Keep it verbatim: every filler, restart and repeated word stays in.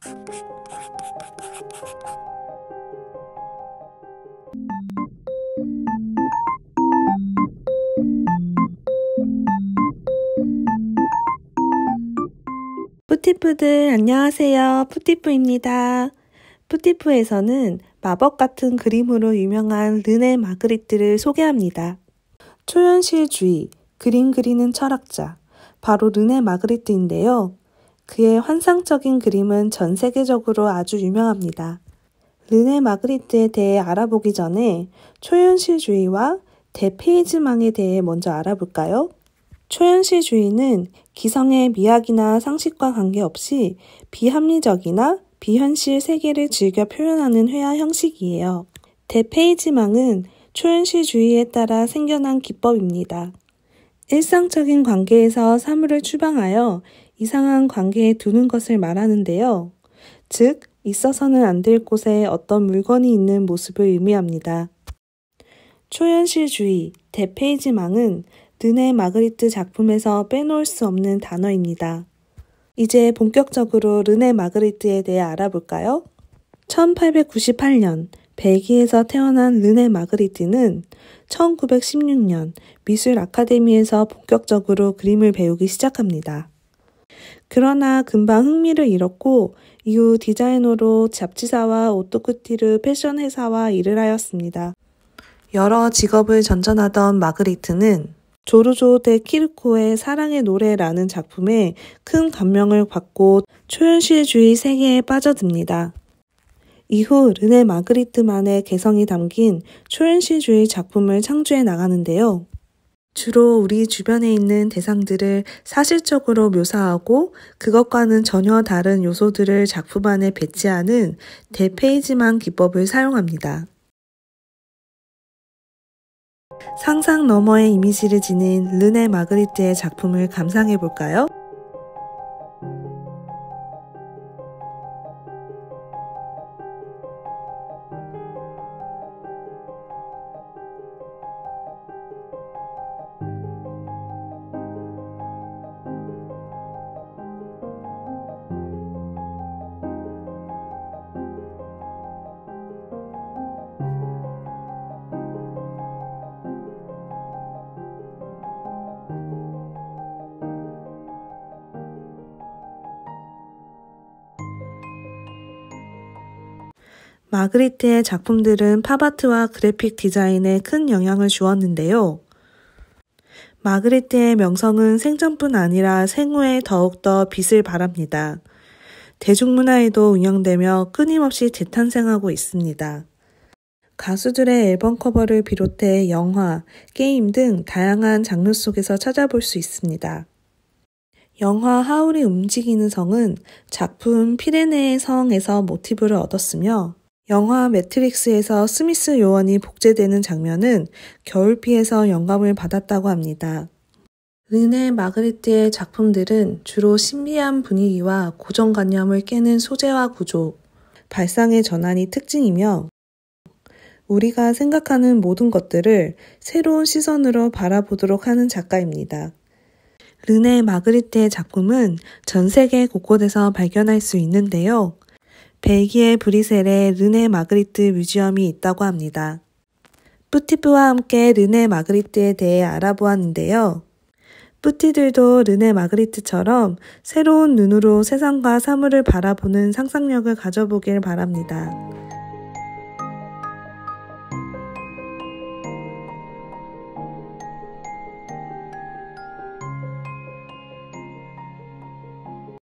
푸티프들 안녕하세요. 푸티프입니다. 푸티프에서는 마법 같은 그림으로 유명한 르네 마그리트를 소개합니다. 초현실주의, 그림 그리는 철학자, 바로 르네 마그리트인데요. 그의 환상적인 그림은 전 세계적으로 아주 유명합니다. 르네 마그리트에 대해 알아보기 전에 초현실주의와 대페이지망에 대해 먼저 알아볼까요? 초현실주의는 기성의 미학이나 상식과 관계없이 비합리적이나 비현실 세계를 즐겨 표현하는 회화 형식이에요. 대페이지망은 초현실주의에 따라 생겨난 기법입니다. 일상적인 관계에서 사물을 추방하여 이상한 관계에 두는 것을 말하는데요. 즉, 있어서는 안 될 곳에 어떤 물건이 있는 모습을 의미합니다. 초현실주의, 대페이지망은 르네 마그리트 작품에서 빼놓을 수 없는 단어입니다. 이제 본격적으로 르네 마그리트에 대해 알아볼까요? 천팔백구십팔 년 벨기에에서 태어난 르네 마그리트는 천구백십육 년 미술 아카데미에서 본격적으로 그림을 배우기 시작합니다. 그러나 금방 흥미를 잃었고 이후 디자이너로 잡지사와 오토쿠티르 패션 회사와 일을 하였습니다. 여러 직업을 전전하던 마그리트는 조르조 데 키르코의 사랑의 노래라는 작품에 큰 감명을 받고 초현실주의 세계에 빠져듭니다. 이후 르네 마그리트만의 개성이 담긴 초현실주의 작품을 창조해 나가는데요. 주로 우리 주변에 있는 대상들을 사실적으로 묘사하고 그것과는 전혀 다른 요소들을 작품 안에 배치하는 대페이지망 기법을 사용합니다. 상상 너머의 이미지를 지닌 르네 마그리트의 작품을 감상해 볼까요? 마그리트의 작품들은 팝아트와 그래픽 디자인에 큰 영향을 주었는데요. 마그리트의 명성은 생전뿐 아니라 생후에 더욱더 빛을 발합니다. 대중문화에도 운영되며 끊임없이 재탄생하고 있습니다. 가수들의 앨범 커버를 비롯해 영화, 게임 등 다양한 장르 속에서 찾아볼 수 있습니다. 영화 하울이 움직이는 성은 작품 피레네의 성에서 모티브를 얻었으며 영화 매트릭스에서 스미스 요원이 복제되는 장면은 겨울비에서 영감을 받았다고 합니다. 르네 마그리트의 작품들은 주로 신비한 분위기와 고정관념을 깨는 소재와 구조, 발상의 전환이 특징이며 우리가 생각하는 모든 것들을 새로운 시선으로 바라보도록 하는 작가입니다. 르네 마그리트의 작품은 전 세계 곳곳에서 발견할 수 있는데요. 벨기에 브뤼셀에 르네 마그리트 뮤지엄이 있다고 합니다. 뿌티프와 함께 르네 마그리트에 대해 알아보았는데요. 뿌티들도 르네 마그리트처럼 새로운 눈으로 세상과 사물을 바라보는 상상력을 가져보길 바랍니다.